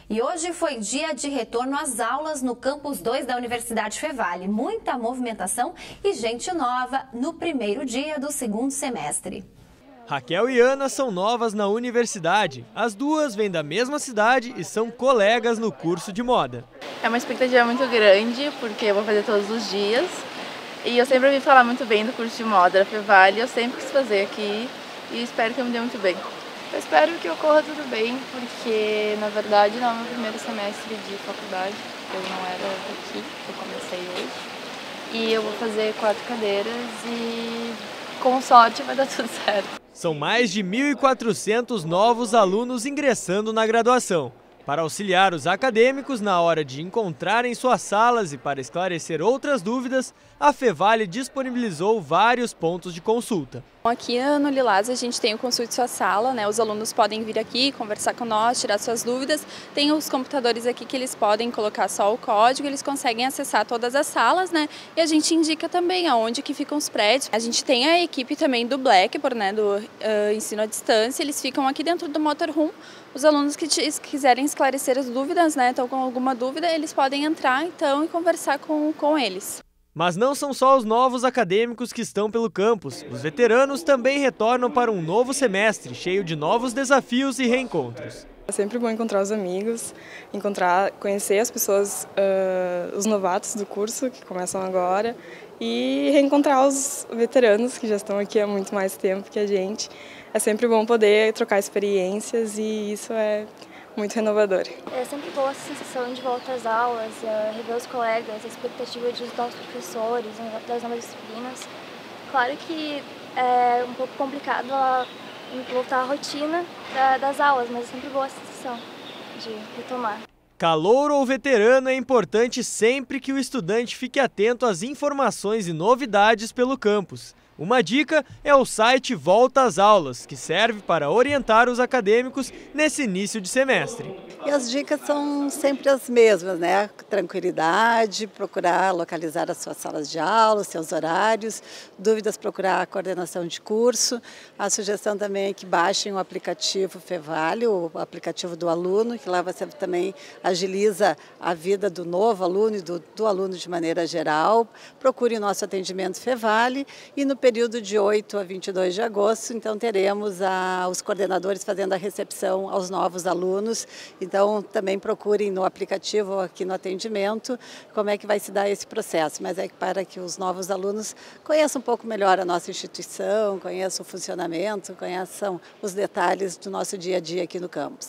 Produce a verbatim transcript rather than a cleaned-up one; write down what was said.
E hoje foi dia de retorno às aulas no campus dois da Universidade Fevale. Muita movimentação e gente nova no primeiro dia do segundo semestre. Raquel e Ana são novas na universidade. As duas vêm da mesma cidade e são colegas no curso de moda. É uma expectativa muito grande, porque eu vou fazer todos os dias. E eu sempre ouvi falar muito bem do curso de moda da Fevale, eu sempre quis fazer aqui e espero que eu me dê muito bem. Eu espero que ocorra tudo bem, porque na verdade não é o meu primeiro semestre de faculdade, eu não era daqui, eu comecei hoje. E eu vou fazer quatro cadeiras e com sorte vai dar tudo certo. São mais de mil e quatrocentos novos alunos ingressando na graduação. Para auxiliar os acadêmicos na hora de encontrarem suas salas e para esclarecer outras dúvidas, a Fevale disponibilizou vários pontos de consulta. Aqui no Lilás a gente tem o Consulte Sua Sala, né? Os alunos podem vir aqui, conversar com nós, tirar suas dúvidas. Tem os computadores aqui que eles podem colocar só o código, eles conseguem acessar todas as salas, né? E a gente indica também aonde que ficam os prédios. A gente tem a equipe também do Blackboard, né? Do uh, ensino à distância, eles ficam aqui dentro do motorhome. Os alunos que quiserem esclarecer as dúvidas, né? Estão com alguma dúvida, eles podem entrar então e conversar com, com eles. Mas não são só os novos acadêmicos que estão pelo campus. Os veteranos também retornam para um novo semestre, cheio de novos desafios e reencontros. É sempre bom encontrar os amigos, encontrar, conhecer as pessoas, uh, os novatos do curso que começam agora e reencontrar os veteranos que já estão aqui há muito mais tempo que a gente. É sempre bom poder trocar experiências e isso é muito renovador. É sempre boa a sensação de volta às aulas, rever os colegas, a expectativa dos novos professores, das novas disciplinas. Claro que é um pouco complicado voltar à rotina das aulas, mas é sempre boa a sensação de retomar. Calouro ou veterano, é importante sempre que o estudante fique atento às informações e novidades pelo campus. Uma dica é o site Volta às Aulas, que serve para orientar os acadêmicos nesse início de semestre. E as dicas são sempre as mesmas, né? Tranquilidade, procurar localizar as suas salas de aula, os seus horários, dúvidas, procurar a coordenação de curso. A sugestão também é que baixem o aplicativo Fevale, o aplicativo do aluno, que lá você também agiliza a vida do novo aluno e do, do aluno de maneira geral. Procure o nosso atendimento Fevale e no período de oito a vinte e dois de agosto, então teremos a, os coordenadores fazendo a recepção aos novos alunos. Então também procurem no aplicativo ou aqui no atendimento como é que vai se dar esse processo. Mas é para que os novos alunos conheçam um pouco melhor a nossa instituição, conheçam o funcionamento, conheçam os detalhes do nosso dia a dia aqui no campus.